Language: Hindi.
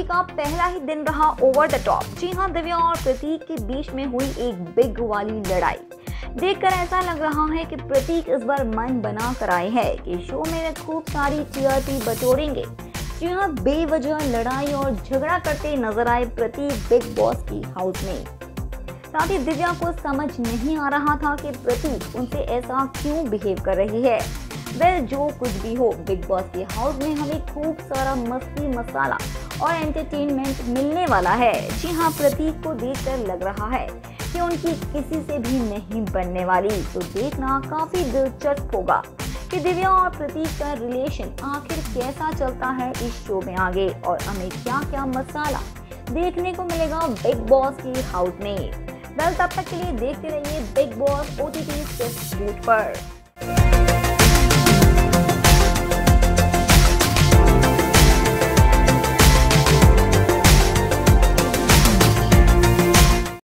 शो का पहला ही दिन रहा ओवर द टॉप। जी हाँ, दिव्या और प्रतीक के बीच में हुई एक बिग वाली लड़ाई देखकर ऐसा लग रहा है कि प्रतीक इस बार मन बना कर आए हैं कि शो में वे खूब सारी टीआरपी बटोरेंगे। जी हाँ, बेवजह लड़ाई और झगड़ा करते नजर आए प्रतीक बिग बॉस की हाउस में। साथ ही दिव्या को समझ नहीं आ रहा था कि प्रतीक उनसे ऐसा क्यों बिहेव कर रही है। वेल, जो कुछ भी हो, बिग बॉस के हाउस में हमें खूब सारा मस्ती मसाला और एंटरटेनमेंट मिलने वाला है। जी हाँ, प्रतीक को देखकर लग रहा है कि उनकी किसी से भी नहीं बनने वाली। तो देखना काफी दिलचस्प होगा कि दिव्या और प्रतीक का रिलेशन आखिर कैसा चलता है इस शो में आगे, और हमें क्या क्या मसाला देखने को मिलेगा बिग बॉस के हाउस में। तब तक के लिए देखते रहिए बिग बॉस OTT पर।